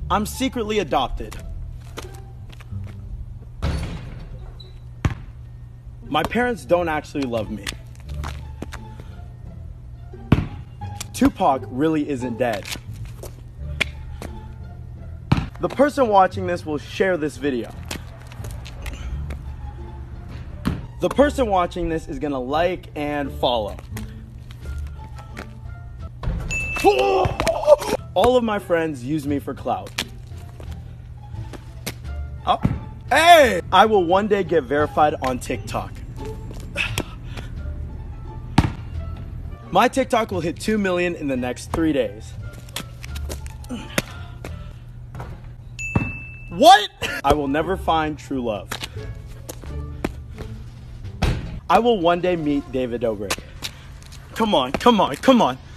I'm secretly adopted. My parents don't actually love me. Tupac really isn't dead. The person watching this will share this video. The person watching this is gonna like and follow. All of my friends use me for clout. Oh, hey! I will one day get verified on TikTok. My TikTok will hit 2 million in the next 3 days. What? I will never find true love. I will one day meet David Dobrik. Come on, come on, come on.